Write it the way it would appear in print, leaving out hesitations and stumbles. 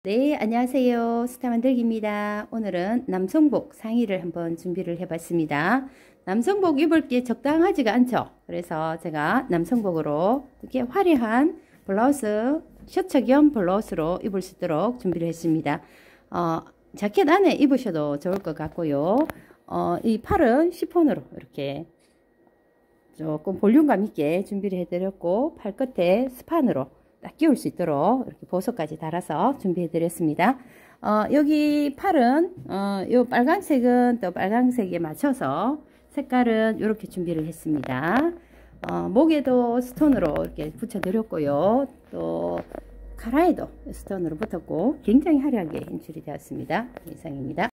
네, 안녕하세요. 스타 만들기입니다. 오늘은 남성복 상의를 한번 준비를 해봤습니다. 남성복 입을 게 적당하지가 않죠. 그래서 제가 남성복으로 이렇게 화려한 블라우스, 셔츠 겸 블라우스로 입을 수 있도록 준비를 했습니다. 자켓 안에 입으셔도 좋을 것 같고요. 이 팔은 시폰으로 이렇게 조금 볼륨감 있게 준비를 해드렸고, 팔 끝에 스판으로 딱 끼울 수 있도록 이렇게 보석까지 달아서 준비해 드렸습니다. 여기 팔은 요 빨간색은 또 빨간색에 맞춰서 색깔은 이렇게 준비를 했습니다. 목에도 스톤으로 이렇게 붙여 드렸고요. 또 카라에도 스톤으로 붙었고 굉장히 화려하게 연출이 되었습니다. 이상입니다.